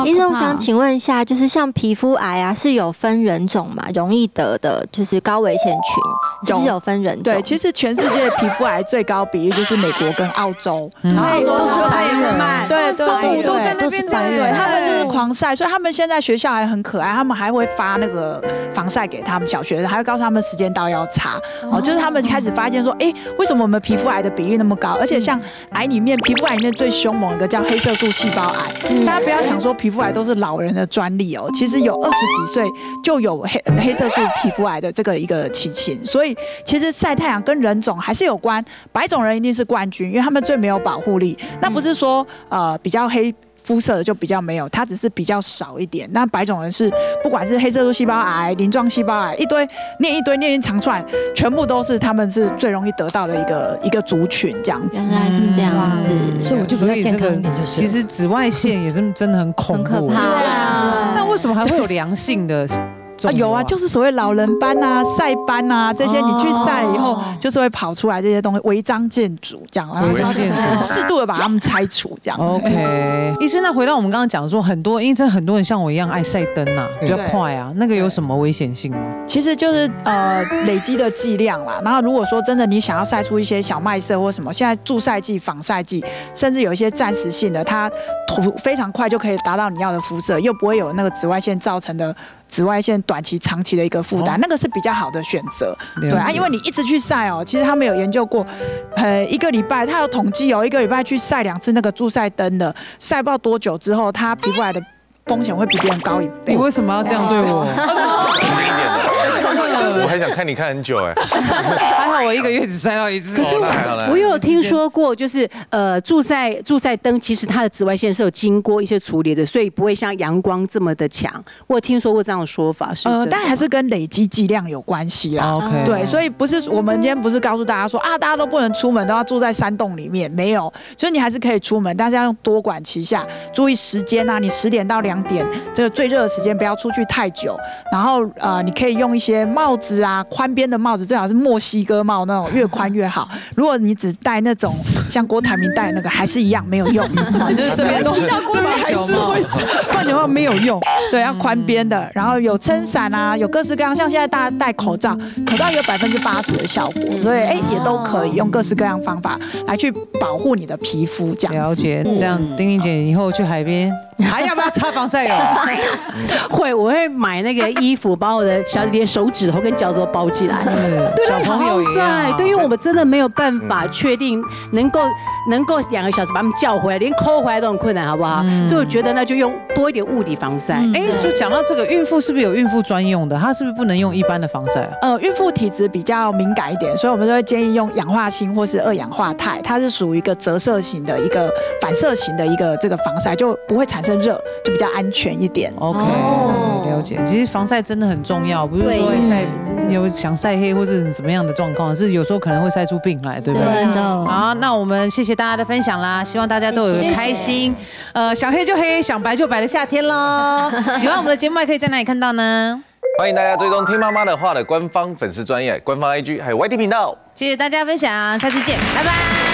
医生，我想请问一下，就是像皮肤癌啊，是有分人种嘛？容易得的，就是高危险群，是不是有分人种？ 对，其实全世界皮肤癌最高比例就是美国跟澳洲，然后澳洲都是白人， 对，中午都在那边白人， 他们就是狂晒，所以他们现在学校还很可爱，他们还会发那个防晒给他们小学生，还会告诉他们时间到要擦。就是他们开始发现说，为什么我们皮肤癌的比例那么高？而且像癌里面，皮肤癌里面最凶猛一个叫黑色素细胞癌，大家不要想说皮肤癌都是老人的专利哦，其实有20几岁就有黑色素皮肤癌的这个一个情形，所以其实晒太阳跟人种还是有关，白种人一定是冠军，因为他们最没有保护力。那不是说比较黑肤色的就比较没有，它只是比较少一点。那白种人是不管是黑色素细胞癌、鳞状细胞癌，一堆念一长串，全部都是他们是最容易得到的一个族群这样子。 原来是这样子， 所以我就比较健康一点就是。 其实紫外线也是真的很恐怖， 很可怕啊。 那为什么还会有良性的？ 有啊，就是所谓老人斑啊、晒斑啊这些，你去晒了以后，就是会跑出来这些东西，违章建筑这样，然后适度的把它们拆除这样。 OK， 医生，那回到我们刚刚讲说，因为真的很多人像我一样爱晒灯啊，比较快啊，那个有什么危险性吗？ 其实就是累积的剂量啦。然后如果说真的你想要晒出一些小麦色或什么，现在助晒剂、防晒剂，甚至有一些暂时性的，它非常快就可以达到你要的肤色，又不会有那个紫外线造成的。紫外线短期、长期的一个负担，那个是比较好的选择，对啊，因为你一直去晒哦，其实他们有研究过，一个礼拜他有统计哦，一个礼拜去晒2次那个助晒灯的，晒不知道多久之后，他皮肤癌的风险会比别人高1倍。 你为什么要这样对我？ 我还想看你看很久哎， 还好我1个月只晒到1次。 可是我有听说过，就是助晒灯其实它的紫外线是有经过一些处理的，所以不会像阳光这么的强。我有听说过这样的说法，是但还是跟累积剂量有关系啦。 OK， 对，所以不是我们今天不是告诉大家说大家都不能出门，都要住在山洞里面，没有，所以你还是可以出门，但是要用多管齐下，注意时间啊，你10点到2点这个最热的时间不要出去太久，然后你可以用一些帽子啊，宽边的帽子，最好是墨西哥帽那种，越宽越好。如果你只戴那种像郭台铭戴的那个，还是一样没有用，就是这边还是会棒球帽没有用，对，要宽边的，然后有撑伞啊，有各式各样，像现在大家戴口罩，口罩有80%的效果，所以也都可以用各式各样方法来去保护你的皮肤，这样。 了解，这样丁丁姐以后去海边还要不要擦防晒油？ 我会买那个衣服，把我的小连手指头跟脚趾头包起来。 对，小朋友一样。 对，因为我们真的没有办法确定能够2个小时把他们叫回来，连抠回来都很困难，好不好？所以我觉得那就用多一点物理防晒。 就讲到这个，孕妇是不是有孕妇专用的？她是不是不能用一般的防晒啊？ 孕妇体质比较敏感一点，所以我们都会建议用氧化锌或是2氧化钛，它是属于一个折射型的一个反射型的一个这个防晒，就不会产生热，就比较安全一点。 OK， 了解。其实防晒真的很重要，不是说有想晒黑或是怎么样的状况，是有时候可能会晒出病来，对不对？好，那我们谢谢大家的分享啦，希望大家都有个开心，想黑就黑，想白就白的夏天咯。喜欢我们的节目还可以在哪里看到呢？ 欢迎大家追踪听妈妈的话的官方粉丝专页、官方 IG 还有 YT 频道。 谢谢大家分享，下次见，拜拜。